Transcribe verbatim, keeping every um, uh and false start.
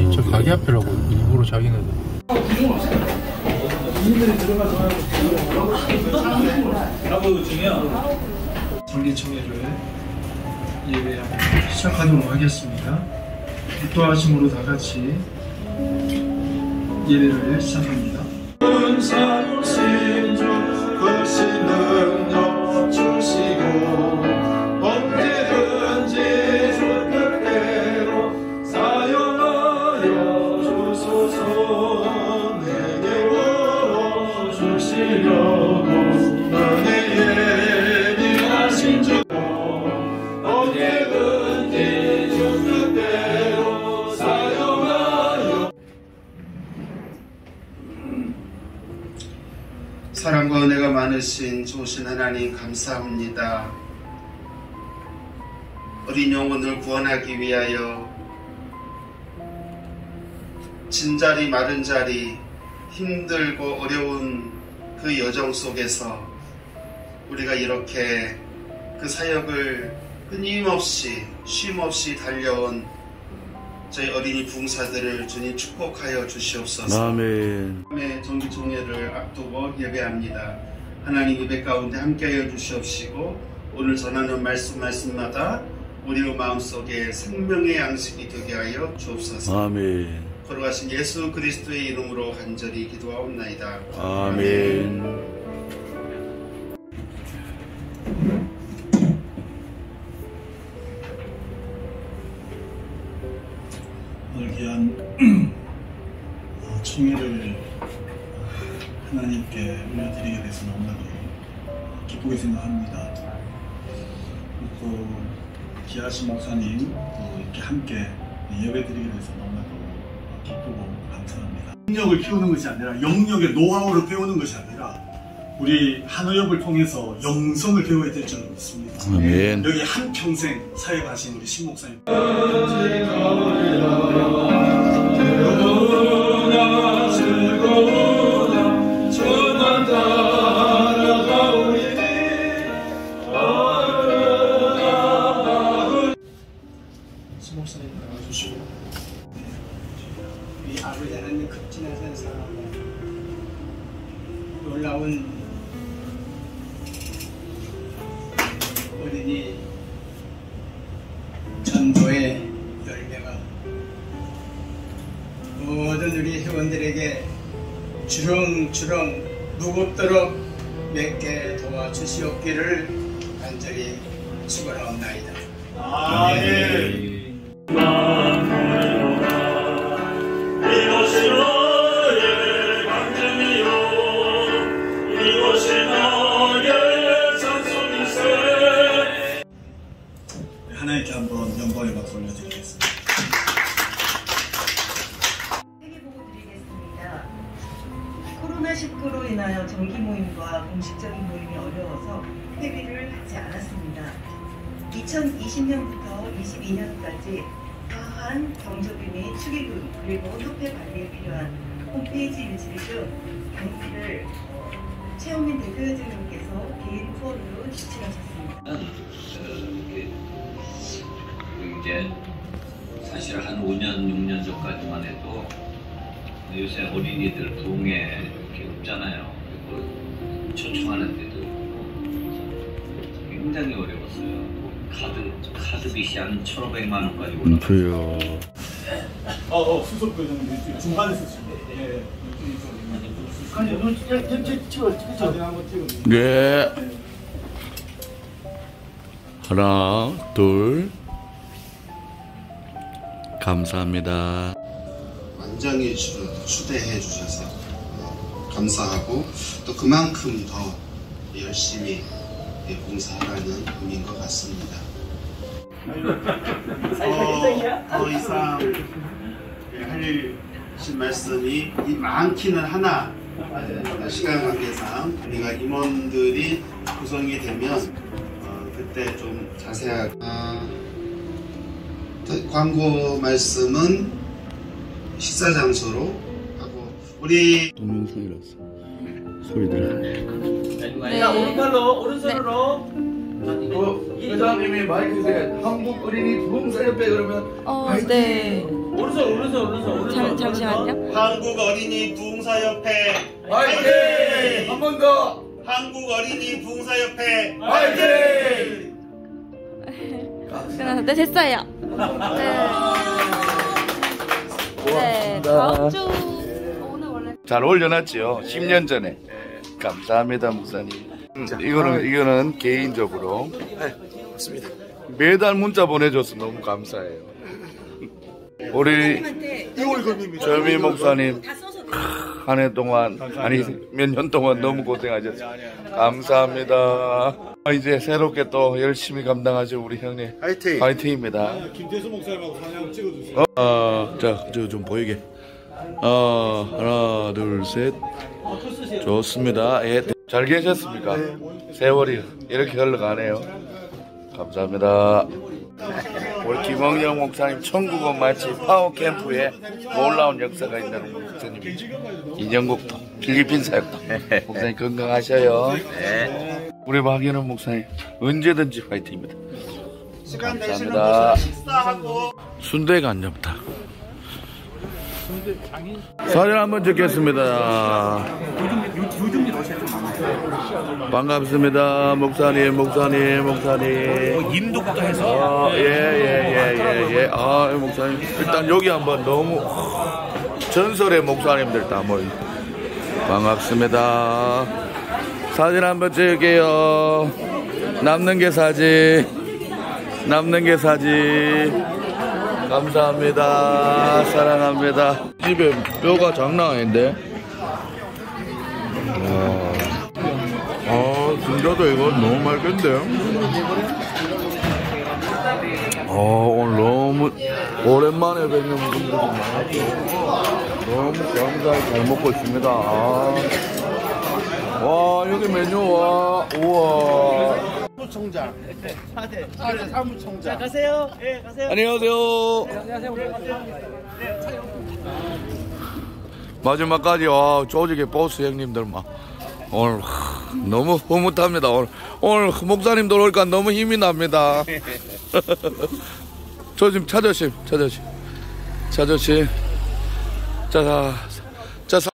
저 가게 앞이라고 일부러 자기네들. 정기청회를 예배하고 시작하도록 하겠습니다. 기도하심으로 다 같이 예배를 시작합니다. 사랑과 은혜가 많으신 좋으신 하나님 감사합니다. 어린 영혼을 구원하기 위하여 진자리 마른 자리 힘들고 어려운 그 여정 속에서 우리가 이렇게 그 사역을 끊임없이 쉼없이 달려온 저희 어린이 부흥사들을 주님 축복하여 주시옵소서. 아멘. 정기총회를 앞두고 예배합니다. 하나님 예배 가운데 함께하여 주시옵시고 오늘 전하는 말씀 말씀마다 우리의 마음속에 생명의 양식이 되게 하여 주옵소서. 아멘. 걸어가신 예수 그리스도의 이름으로 간절히 기도하옵나이다. 아멘. 오늘 귀한 총회를 하나님께 올려드리게 돼서 너무나도 기쁘게 생각합니다. 또 기하신 목사님 또 이렇게 함께 예배드리게 돼서 너무나도 기쁘고 감사합니다. 능력을 키우는 것이 아니라 영역의 노하우를 배우는 것이 아니라 우리 한의협을 통해서 영성을 배워야 될 줄 믿습니다. 아멘. 여기 한평생 사역하신 우리 신 목사님 신 목사님 나와주시고 우리 아버지 하나님 극진하신 사랑에 놀라운 어린이 전도의 열매가 모든 우리 회원들에게 주렁주렁 무겁도록 맺게 도와주시옵기를 간절히 축원하옵나이다. 아멘. 하나님께 한번 영광의 박수 올려드리겠습니다. 세계보고 드리겠습니다. 코로나 십구로 인하여 정기 모임과 공식적인 모임이 어려워서 회비를 하지 않았습니다. 이천이십 년부터 이십이 년까지 다한 경조비 및 축의금 그리고 협회 관리에 필요한 홈페이지 일지 등 경비를 최영민 대표회장님께서 개인 후원으로 지출하셨습니다. 이제 사실 한 오 년, 육 년 전까지만 해도 요새 어린이들 동에 이렇게 없잖아요. 그리고 초청하는데도 굉장히 어려웠어요. 카드, 카드빚이 한 천오백만 원까지 올라갔어요. 어, 어, 수석 교장님 중간에서 지금. 예. 아니, 오늘 전체 찍어, 찍어, 사진 한번 찍어. 네. 하나, 둘. 감사합니다. 완전히 추대해 주셔서 감사하고 또 그만큼 더 열심히 봉사하라는 의미인 것 같습니다. 어, 더 이상 하실 말씀이 많기는 하나 시간 관계상 우리가 임원들이 구성이 되면 어, 그때 좀 자세하게 아, 광고 말씀은 식사 장소로 하고 우리 동영상이라서 소리 들어. 네. 자, 오른팔로 오른손으로 어, 회장님이 마이크 세 한국 어린이 부흥사협회 그러면 어, 화이팅! 네. 오른손 오른손 오른손 오른손. 잠, 잠시만요. 한국 어린이 부흥사협회 화이팅! 한 번 더. 한국 어린이 부흥사협회 화이팅! 끝났어. 네, 됐어요. 네. 네, 다음 주 오늘 원래 잘 올려놨지요. 십 년 전에. 감사합니다, 목사님. 음, 이거는 이거는 개인적으로. 네, 맞습니다. 매달 문자 보내줘서 너무 감사해요. 우리 절미 목사님 한 해 동안 아니 몇 년 동안 너무 고생하셨어요. 감사합니다. 이제 새롭게 또 열심히 감당하실 우리 형님 화이팅! 화이팅입니다. 김태수 목사님하고 사진 한번 찍어주세요. 어, 어, 자, 저 좀 보이게. 어, 하나, 둘, 셋. 좋습니다. 예, 잘 계셨습니까? 세월이 이렇게 흘러가네요. 감사합니다. 우리 김홍영 목사님 천국은 마치 파워캠프에 놀라운 역사가 있는 목사님이죠. 인형국도 필리핀 사역도 목사님 건강하셔요. 네. 우리 박연원 목사님 언제든지 파이팅입니다. 감사합니다. 순대가 안 잡다. 사진 한번 찍겠습니다. 반갑습니다. 목사님, 목사님, 목사님. 인도부터 해서. 어, 예, 예, 예, 예, 예. 아, 목사님. 일단 여기 한번 너무 전설의 목사님들 다 모인. 반갑습니다. 사진 한번 찍을게요. 남는 게 사진. 남는 게 사진. 감사합니다. 사랑합니다. 집에 뼈가 장난 아닌데? 와. 아, 진짜도 이거 너무 맛있겠는데요? 아, 오늘 너무 오랜만에 뵙는 분들이 많아서 너무 감사하게 잘 먹고 있습니다. 아. 와, 여기 메뉴, 와, 우와. 사무총장. 네, 사무총장. 가세요. 예, 가세요. 안녕하세요. 네, 안녕하세요. 네, 마지막까지 와 조직의 보스 형님들 막 오늘 너무 흐뭇합니다. 오늘 오늘 목사님들 오니까 너무 힘이 납니다. 저 지금 차저심 차저심 차저심 자. 자,